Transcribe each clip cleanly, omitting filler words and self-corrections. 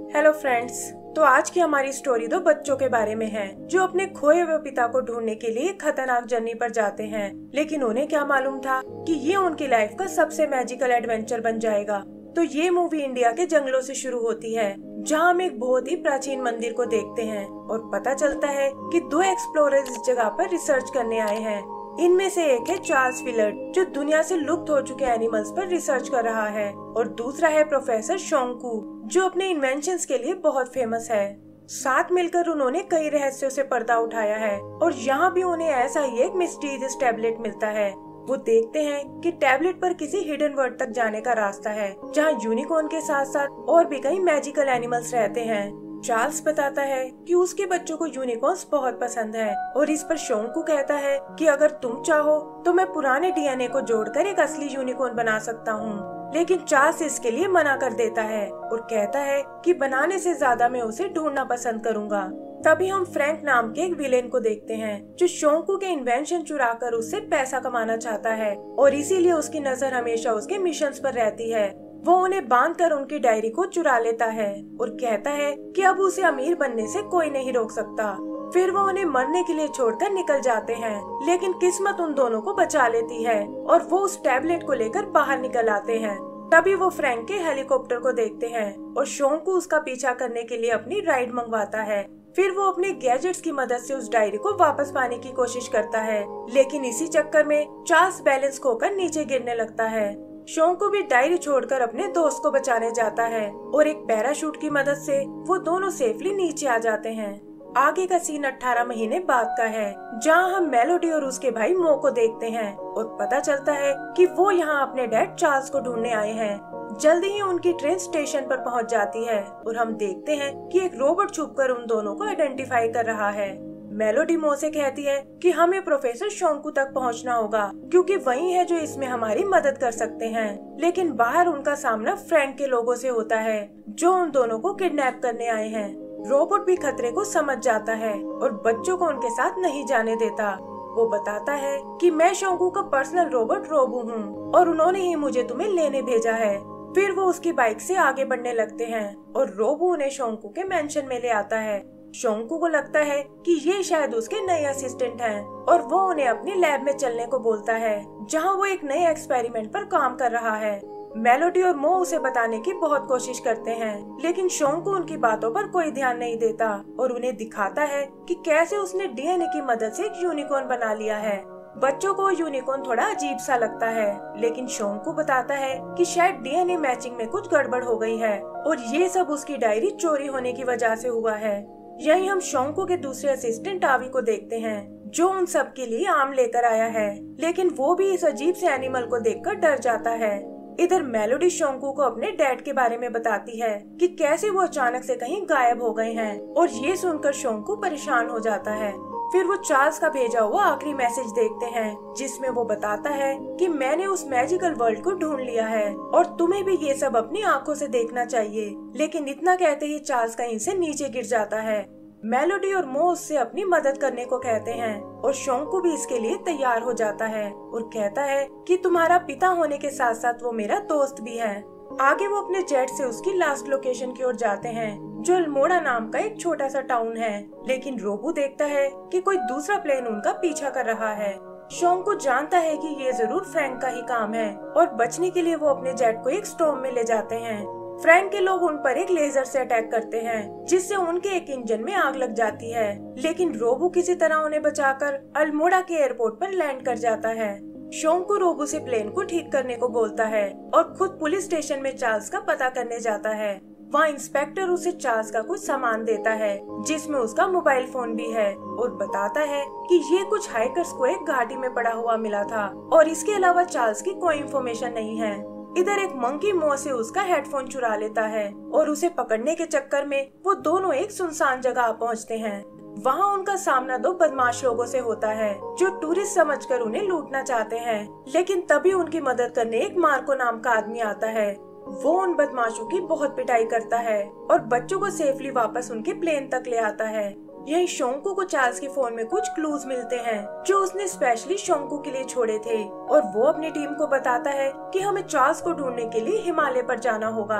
Hello friends. तो आज की हमारी स्टोरी दो बच्चों के बारे में है जो अपने खोए हुए पिता को ढूंढने के लिए खतरनाक जर्नी पर जाते हैं। लेकिन उन्हें क्या मालूम था कि ये उनकी लाइफ का सबसे मैजिकल एडवेंचर बन जाएगा। तो ये मूवी इंडिया के जंगलों से शुरू होती है, जहाँ हम एक बहुत ही प्राचीन मंदिर को देखते हैं और पता चलता है कि दो एक्सप्लोरर्स इस जगह पर रिसर्च करने आए हैं। इनमें से एक है चार्ल्स विलर्ड, जो दुनिया से लुप्त हो चुके एनिमल्स पर रिसर्च कर रहा है, और दूसरा है प्रोफेसर शोंकू, जो अपने इन्वेंशंस के लिए बहुत फेमस है। साथ मिलकर उन्होंने कई रहस्यों से पर्दा उठाया है और यहाँ भी उन्हें ऐसा ही एक मिस्टीरियस टैबलेट मिलता है। वो देखते हैं कि टैबलेट पर किसी हिडन वर्ल्ड तक जाने का रास्ता है, जहाँ यूनिकॉर्न के साथ साथ और भी कई मैजिकल एनिमल्स रहते हैं। चार्ल्स बताता है कि उसके बच्चों को यूनिकॉर्न्स बहुत पसंद है और इस पर शोंकू कहता है कि अगर तुम चाहो तो मैं पुराने डीएनए को जोड़कर एक असली यूनिकॉर्न बना सकता हूँ। लेकिन चार्ल्स इसके लिए मना कर देता है और कहता है कि बनाने से ज्यादा मैं उसे ढूंढना पसंद करूंगा। तभी हम फ्रैंक नाम के एक विलेन को देखते हैं जो शोंकू के इन्वेंशन चुराकर उससे पैसा कमाना चाहता है और इसीलिए उसकी नजर हमेशा उसके मिशंस पर रहती है। वो उन्हें बांधकर उनकी डायरी को चुरा लेता है और कहता है कि अब उसे अमीर बनने से कोई नहीं रोक सकता। फिर वो उन्हें मरने के लिए छोड़कर निकल जाते हैं, लेकिन किस्मत उन दोनों को बचा लेती है और वो उस टैबलेट को लेकर बाहर निकल आते हैं। तभी वो फ्रैंक के हेलीकॉप्टर को देखते हैं और शोंकू उसका पीछा करने के लिए अपनी राइड मंगवाता है। फिर वो अपने गैजेट्स की मदद से उस डायरी को वापस पाने की कोशिश करता है, लेकिन इसी चक्कर में चार्ल्स बैलेंस खोकर नीचे गिरने लगता है। शोंकू भी डायरी छोड़कर अपने दोस्त को बचाने जाता है और एक पैराशूट की मदद से वो दोनों सेफली नीचे आ जाते हैं। आगे का सीन 18 महीने बाद का है, जहां हम मेलोडी और उसके भाई मो को देखते हैं और पता चलता है कि वो यहाँ अपने डैड चार्ल्स को ढूंढने आए हैं। जल्दी ही उनकी ट्रेन स्टेशन पर पहुंच जाती है और हम देखते हैं कि एक रोबोट छुपकर उन दोनों को आइडेंटिफाई कर रहा है। मेलोडी मो से कहती है कि हमें प्रोफेसर शोंकू तक पहुंचना होगा, क्योंकि वही है जो इसमें हमारी मदद कर सकते हैं। लेकिन बाहर उनका सामना फ्रैंक के लोगों से होता है, जो उन दोनों को किडनैप करने आए हैं। रोबोट भी खतरे को समझ जाता है और बच्चों को उनके साथ नहीं जाने देता। वो बताता है कि मैं शोंकू का पर्सनल रोबोट रोबू हूँ और उन्होंने ही मुझे तुम्हें लेने भेजा है। फिर वो उसकी बाइक से आगे बढ़ने लगते हैं और रोबू उन्हें शोंकू के मेंशन में ले आता है। शोंकू को लगता है कि ये शायद उसके नए असिस्टेंट हैं और वो उन्हें अपनी लैब में चलने को बोलता है, जहाँ वो एक नए एक्सपेरिमेंट पर काम कर रहा है। मेलोडी और मो उसे बताने की बहुत कोशिश करते हैं, लेकिन शोंकू उनकी बातों पर कोई ध्यान नहीं देता और उन्हें दिखाता है कि कैसे उसने डीएनए की मदद से एक यूनिकॉर्न बना लिया है। बच्चों को यूनिकॉर्न थोड़ा अजीब सा लगता है, लेकिन शोंकू बताता है कि शायद डीएनए मैचिंग में कुछ गड़बड़ हो गई है और ये सब उसकी डायरी चोरी होने की वजह से हुआ है। यही हम शोंकू के दूसरे असिस्टेंट आवी को देखते हैं, जो उन सब के लिए आम लेकर आया है, लेकिन वो भी इस अजीब से एनिमल को देखकर डर जाता है। इधर मेलोडी शोंकू को अपने डैड के बारे में बताती है कि कैसे वो अचानक से कहीं गायब हो गए हैं, और ये सुनकर शोंकू परेशान हो जाता है। फिर वो चार्ल्स का भेजा हुआ आखिरी मैसेज देखते हैं, जिसमें वो बताता है कि मैंने उस मैजिकल वर्ल्ड को ढूंढ लिया है और तुम्हें भी ये सब अपनी आंखों से देखना चाहिए। लेकिन इतना कहते ही चार्ल्स कहीं से नीचे गिर जाता है। मेलोडी और मो उससे अपनी मदद करने को कहते हैं और शोंकू भी इसके लिए तैयार हो जाता है और कहता है कि तुम्हारा पिता होने के साथ साथ वो मेरा दोस्त भी है। आगे वो अपने जेट से उसकी लास्ट लोकेशन की ओर जाते हैं, जो अल्मोड़ा नाम का एक छोटा सा टाउन है। लेकिन रोबू देखता है कि कोई दूसरा प्लेन उनका पीछा कर रहा है। शोंकू जानता है कि ये जरूर फ्रैंक का ही काम है और बचने के लिए वो अपने जेट को एक स्टॉर्म में ले जाते हैं। फ्रैंक के लोग उन पर एक लेजर से अटैक करते हैं, जिससे उनके एक इंजन में आग लग जाती है, लेकिन रोबू किसी तरह उन्हें बचाकर अल्मोड़ा के एयरपोर्ट पर लैंड कर जाता है। शोंकू रोबू से प्लेन को ठीक करने को बोलता है और खुद पुलिस स्टेशन में चार्ल्स का पता करने जाता है। वहाँ इंस्पेक्टर उसे चार्ल्स का कुछ सामान देता है, जिसमें उसका मोबाइल फोन भी है, और बताता है कि ये कुछ हाइकर्स को एक घाटी में पड़ा हुआ मिला था और इसके अलावा चार्ल्स की कोई इन्फॉर्मेशन नहीं है। इधर एक मंकी मो से उसका हेडफोन चुरा लेता है और उसे पकड़ने के चक्कर में वो दोनों एक सुनसान जगह पहुंचते हैं। वहाँ उनका सामना दो बदमाश लोगों से होता है, जो टूरिस्ट समझकर उन्हें लूटना चाहते हैं। लेकिन तभी उनकी मदद करने एक मार्को नाम का आदमी आता है। वो उन बदमाशों की बहुत पिटाई करता है और बच्चों को सेफली वापस उनके प्लेन तक ले आता है। यही शोंकू को चार्ल्स के फोन में कुछ क्लूज मिलते हैं, जो उसने स्पेशली शोंकू के लिए छोड़े थे, और वो अपनी टीम को बताता है कि हमें चार्ल्स को ढूंढने के लिए हिमालय पर जाना होगा।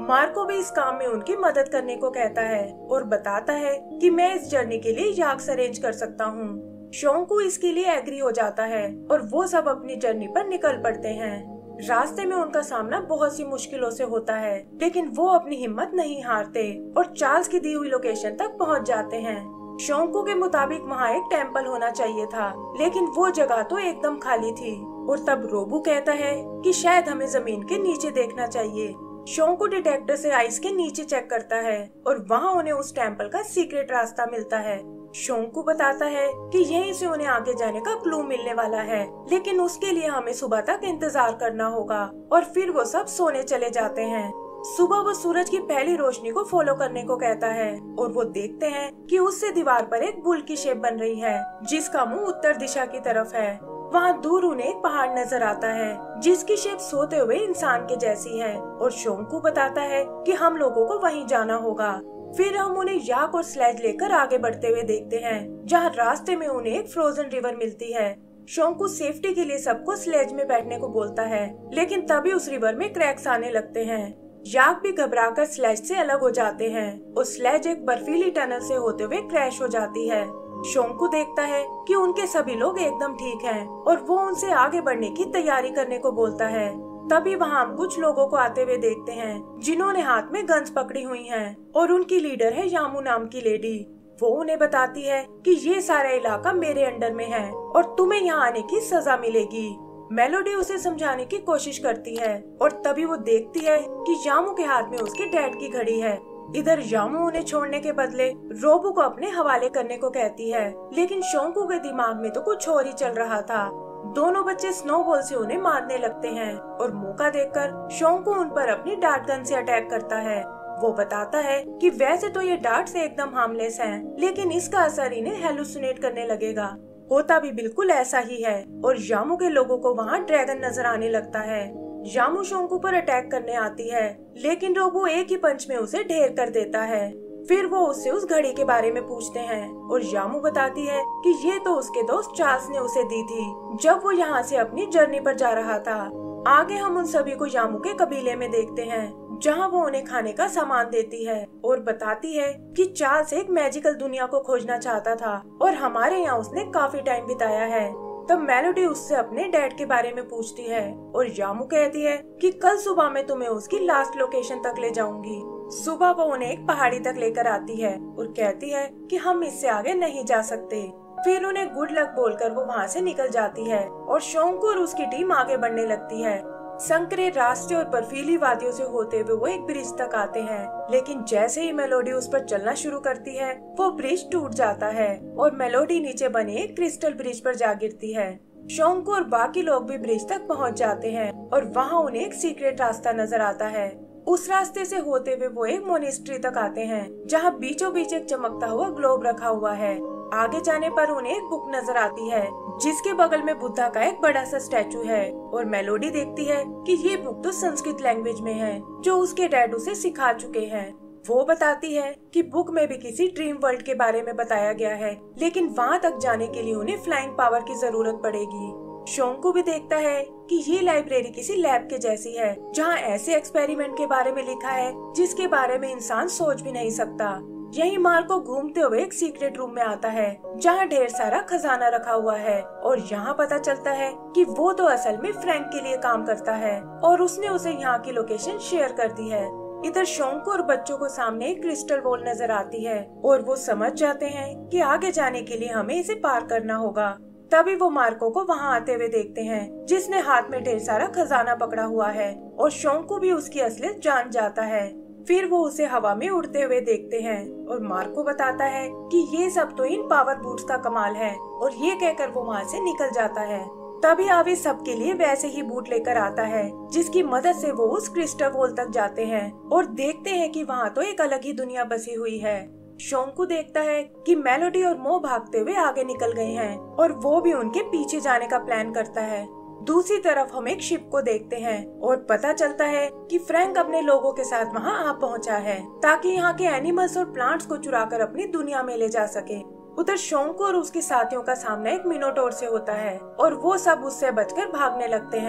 मार्को भी इस काम में उनकी मदद करने को कहता है और बताता है कि मैं इस जर्नी के लिए याक्स अरेंज कर सकता हूँ। शोंकू इसके लिए एग्री हो जाता है और वो सब अपनी जर्नी पर निकल पड़ते हैं। रास्ते में उनका सामना बहुत सी मुश्किलों से होता है, लेकिन वो अपनी हिम्मत नहीं हारते और चार्ल्स की दी हुई लोकेशन तक पहुंच जाते हैं। शोंकू के मुताबिक वहाँ एक टेम्पल होना चाहिए था, लेकिन वो जगह तो एकदम खाली थी। और तब रोबू कहता है कि शायद हमें जमीन के नीचे देखना चाहिए। शोंकू डिटेक्टर से आइस के नीचे चेक करता है और वहाँ उन्हें उस टेम्पल का सीक्रेट रास्ता मिलता है। शोंकू बताता है कि यहीं से उन्हें आगे जाने का क्लू मिलने वाला है, लेकिन उसके लिए हमें सुबह तक इंतजार करना होगा। और फिर वो सब सोने चले जाते हैं। सुबह वो सूरज की पहली रोशनी को फॉलो करने को कहता है और वो देखते हैं कि उससे दीवार पर एक बुल की शेप बन रही है, जिसका मुंह उत्तर दिशा की तरफ है। वहाँ दूर उन्हें एक पहाड़ नजर आता है जिसकी शेप सोते हुए इंसान के जैसी है और शोंकू बताता है कि हम लोगों को वहीं जाना होगा। फिर हम उन्हें याक और स्लेज लेकर आगे बढ़ते हुए देखते हैं, जहाँ रास्ते में उन्हें एक फ्रोजन रिवर मिलती है। शोंकू सेफ्टी के लिए सबको स्लेज में बैठने को बोलता है, लेकिन तभी उस रिवर में क्रैक्स आने लगते हैं। याक भी घबराकर स्लेज से अलग हो जाते हैं और स्लेज एक बर्फीली टनल से होते हुए क्रैश हो जाती है। शोंकू देखता है कि उनके सभी लोग एकदम ठीक हैं और वो उनसे आगे बढ़ने की तैयारी करने को बोलता है। तभी वहाँ हम कुछ लोगों को आते हुए देखते हैं जिन्होंने हाथ में गन्स पकड़ी हुई हैं और उनकी लीडर है यामू नाम की लेडी। वो उन्हें बताती है कि ये सारा इलाका मेरे अंडर में है और तुम्हें यहाँ आने की सजा मिलेगी। मेलोडी उसे समझाने की कोशिश करती है और तभी वो देखती है कि यामू के हाथ में उसके डैड की घड़ी है। इधर यामू उन्हें छोड़ने के बदले रोबू को अपने हवाले करने को कहती है, लेकिन शोंकू के दिमाग में तो कुछ और ही चल रहा था। दोनों बच्चे स्नोबॉल से उन्हें मारने लगते हैं और मौका देखकर शोंकू उन पर अपनी डार्ट गन से अटैक करता है। वो बताता है कि वैसे तो ये डार्ट से एकदम हार्मलेस हैं, लेकिन इसका असर इन्हें हेलुसिनेट करने लगेगा। होता भी बिल्कुल ऐसा ही है और यामू के लोगों को वहाँ ड्रैगन नजर आने लगता है। यामू शोंकू पर अटैक करने आती है, लेकिन रोबो एक ही पंच में उसे ढेर कर देता है। फिर वो उससे उस घड़ी के बारे में पूछते हैं और यामू बताती है कि ये तो उसके दोस्त चार्ल्स ने उसे दी थी जब वो यहाँ से अपनी जर्नी पर जा रहा था। आगे हम उन सभी को यामू के कबीले में देखते हैं, जहाँ वो उन्हें खाने का सामान देती है और बताती है कि चार्ल्स एक मैजिकल दुनिया को खोजना चाहता था और हमारे यहाँ उसने काफी टाइम बिताया है। तब मेलोडी उससे अपने डैड के बारे में पूछती है और यामू कहती है कि कल सुबह मैं तुम्हें उसकी लास्ट लोकेशन तक ले जाऊंगी। सुबह वो उन्हें एक पहाड़ी तक लेकर आती है और कहती है कि हम इससे आगे नहीं जा सकते। फिर उन्हें गुड लक बोलकर वो वहाँ से निकल जाती है और शोंकू और उसकी टीम आगे बढ़ने लगती है। संकरे रास्ते और बर्फीली वादियों से होते हुए वो एक ब्रिज तक आते हैं, लेकिन जैसे ही मेलोडी उस पर चलना शुरू करती है वो ब्रिज टूट जाता है और मेलोडी नीचे बने एक क्रिस्टल ब्रिज पर जा गिरती है। शोंकू और बाकी लोग भी ब्रिज तक पहुंच जाते हैं और वहाँ उन्हें एक सीक्रेट रास्ता नजर आता है। उस रास्ते से होते हुए वो एक मोनेस्ट्री तक आते हैं, जहाँ बीचों बीच एक चमकता हुआ ग्लोब रखा हुआ है। आगे जाने पर उन्हें एक बुक नजर आती है जिसके बगल में बुद्धा का एक बड़ा सा स्टैचू है और मेलोडी देखती है कि ये बुक तो संस्कृत लैंग्वेज में है जो उसके डैड उसे सिखा चुके हैं। वो बताती है कि बुक में भी किसी ड्रीम वर्ल्ड के बारे में बताया गया है, लेकिन वहाँ तक जाने के लिए उन्हें फ्लाइंग पावर की जरूरत पड़ेगी। शोंकू भी देखता है कि ये लाइब्रेरी किसी लैब के जैसी है, जहाँ ऐसे एक्सपेरिमेंट के बारे में लिखा है जिसके बारे में इंसान सोच भी नहीं सकता। यही मार्को घूमते हुए एक सीक्रेट रूम में आता है जहाँ ढेर सारा खजाना रखा हुआ है और यहाँ पता चलता है कि वो तो असल में फ्रैंक के लिए काम करता है और उसने उसे यहाँ की लोकेशन शेयर कर दी है। इधर शोंकू और बच्चों को सामने एक क्रिस्टल बॉल नजर आती है और वो समझ जाते हैं कि आगे जाने के लिए हमें इसे पार करना होगा। तभी वो मार्को को वहाँ आते हुए देखते हैं, जिसने हाथ में ढेर सारा खजाना पकड़ा हुआ है और शोंकू भी उसकी असलियत जान जाता है। फिर वो उसे हवा में उड़ते हुए देखते हैं और मार्को बताता है कि ये सब तो इन पावर बूट्स का कमाल है और ये कहकर वो वहाँ से निकल जाता है। तभी आवी सबके लिए वैसे ही बूट लेकर आता है जिसकी मदद से वो उस क्रिस्टल वॉल तक जाते हैं और देखते हैं कि वहाँ तो एक अलग ही दुनिया बसी हुई है। शोंकू देखता है कि मेलोडी और मो भागते हुए आगे निकल गए हैं और वो भी उनके पीछे जाने का प्लान करता है। दूसरी तरफ हम एक शिप को देखते हैं और पता चलता है कि फ्रैंक अपने लोगों के साथ वहां आ पहुंचा है ताकि यहाँ के एनिमल्स और प्लांट्स को चुराकर अपनी दुनिया में ले जा सके। उधर शोंकू और उसके साथियों का सामना एक मिनोटोर से होता है और वो सब उससे बचकर भागने लगते हैं।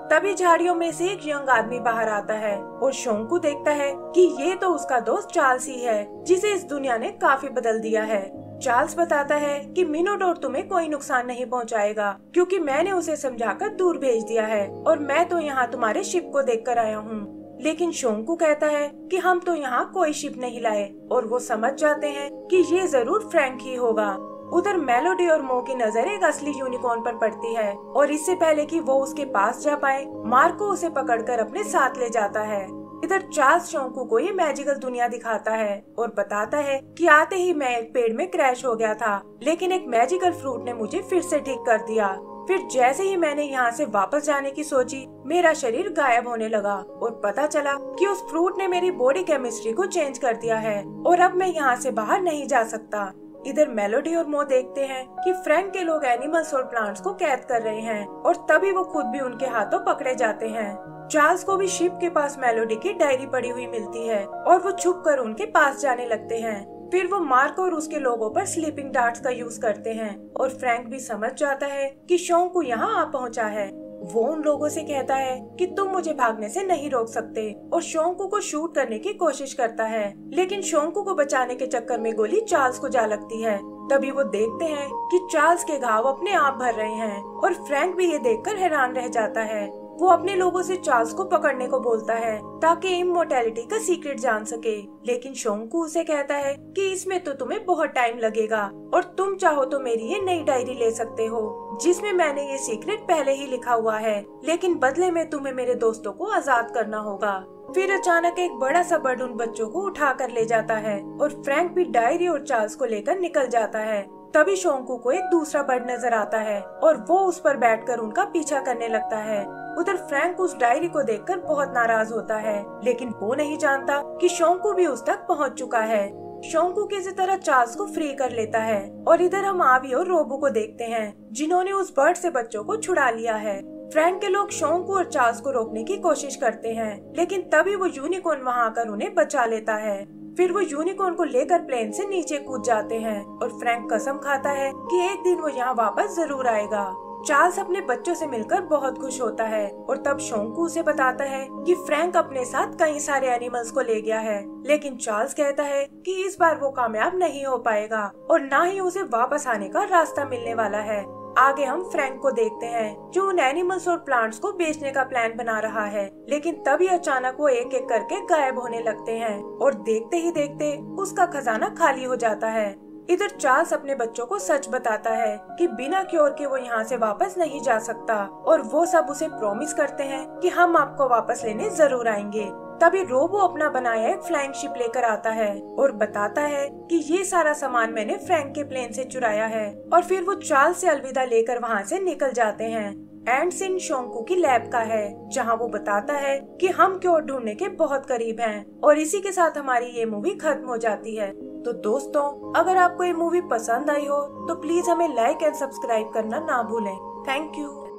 तभी झाड़ियों में से एक यंग आदमी बाहर आता है और शोंकू देखता है कि ये तो उसका दोस्त चार्ल्स ही है, जिसे इस दुनिया ने काफी बदल दिया है। चार्ल्स बताता है कि मिनोटोर तुम्हें कोई नुकसान नहीं पहुंचाएगा, क्योंकि मैंने उसे समझाकर दूर भेज दिया है और मैं तो यहाँ तुम्हारे शिप को देखकर आया हूँ। लेकिन शोंकू कहता है कि हम तो यहाँ कोई शिप नहीं लाए, और वो समझ जाते हैं कि ये जरूर फ्रैंक ही होगा। उधर मेलोडी और मो की नजर एक असली यूनिकॉर्न पर पड़ती है और इससे पहले कि वो उसके पास जा पाए, मार्को उसे पकड़कर अपने साथ ले जाता है। इधर चार्ल्स शोंकू को ये मैजिकल दुनिया दिखाता है और बताता है कि आते ही मैं एक पेड़ में क्रैश हो गया था, लेकिन एक मैजिकल फ्रूट ने मुझे फिर से ठीक कर दिया। फिर जैसे ही मैंने यहाँ से वापस जाने की सोची, मेरा शरीर गायब होने लगा और पता चला कि उस फ्रूट ने मेरी बॉडी केमिस्ट्री को चेंज कर दिया है और अब मैं यहाँ से बाहर नहीं जा सकता। इधर मेलोडी और मो देखते हैं कि फ्रैंक के लोग एनिमल्स और प्लांट्स को कैद कर रहे हैं और तभी वो खुद भी उनके हाथों पकड़े जाते हैं। चार्ल्स को भी शिप के पास मेलोडी की डायरी पड़ी हुई मिलती है और वो छुप कर उनके पास जाने लगते हैं। फिर वो मार्को और उसके लोगों पर स्लीपिंग डार्ट्स का यूज करते हैं और फ्रैंक भी समझ जाता है कि शोंकू यहाँ आ पहुँचा है। वो उन लोगों से कहता है कि तुम मुझे भागने से नहीं रोक सकते और शोंकू को शूट करने की कोशिश करता है, लेकिन शोंकू को बचाने के चक्कर में गोली चार्ल्स को जा लगती है। तभी वो देखते हैं कि चार्ल्स के घाव अपने आप भर रहे हैं और फ्रैंक भी ये देखकर हैरान रह जाता है। वो अपने लोगों से चार्ल्स को पकड़ने को बोलता है ताकि इमोर्टैलिटी का सीक्रेट जान सके, लेकिन शोंकू उसे कहता है कि इसमें तो तुम्हें बहुत टाइम लगेगा और तुम चाहो तो मेरी ये नई डायरी ले सकते हो जिसमें मैंने ये सीक्रेट पहले ही लिखा हुआ है, लेकिन बदले में तुम्हें मेरे दोस्तों को आजाद करना होगा। फिर अचानक एक बड़ा सा बर्ड उन बच्चों को उठा कर ले जाता है और फ्रैंक भी डायरी और चार्ल्स को लेकर निकल जाता है। तभी शोंकू को एक दूसरा बर्ड नजर आता है और वो उस पर बैठकर उनका पीछा करने लगता है। उधर फ्रैंक उस डायरी को देखकर बहुत नाराज होता है, लेकिन वो नहीं जानता कि शोंकू भी उस तक पहुंच चुका है। शोंकू किसी तरह चार्ल्स को फ्री कर लेता है और इधर हम आवी और रोबो को देखते हैं जिन्होंने उस बर्ड से बच्चों को छुड़ा लिया है। फ्रैंक के लोग शोंकू और चार्ल्स को रोकने की कोशिश करते हैं, लेकिन तभी वो यूनिकॉर्न वहां आकर उन्हें बचा लेता है। फिर वो यूनिकॉर्न को लेकर प्लेन से नीचे कूद जाते हैं और फ्रैंक कसम खाता है कि एक दिन वो यहाँ वापस जरूर आएगा। चार्ल्स अपने बच्चों से मिलकर बहुत खुश होता है और तब शोंकू उसे बताता है कि फ्रैंक अपने साथ कई सारे एनिमल्स को ले गया है, लेकिन चार्ल्स कहता है कि इस बार वो कामयाब नहीं हो पाएगा और न ही उसे वापस आने का रास्ता मिलने वाला है। आगे हम फ्रैंक को देखते हैं जो उन एनिमल्स और प्लांट्स को बेचने का प्लान बना रहा है, लेकिन तभी अचानक वो एक एक करके गायब होने लगते हैं और देखते ही देखते उसका खजाना खाली हो जाता है। इधर चार्ल्स अपने बच्चों को सच बताता है कि बिना क्योर के वो यहाँ से वापस नहीं जा सकता और वो सब उसे प्रॉमिस करते हैं कि हम आपको वापस लेने जरूर आएंगे। तभी रोबो अपना बनाया एक फ्लाइंग शिप लेकर आता है और बताता है कि ये सारा सामान मैंने फ्रैंक के प्लेन से चुराया है, और फिर वो चार्ल्स से अलविदा लेकर वहाँ से निकल जाते हैं। एंड सीन शोंकू की लैब का है जहाँ वो बताता है कि हम क्योर ढूंढने के बहुत करीब हैं, और इसी के साथ हमारी ये मूवी खत्म हो जाती है। तो दोस्तों, अगर आपको ये मूवी पसंद आई हो तो प्लीज हमें लाइक एंड सब्सक्राइब करना ना भूलें। Thank you.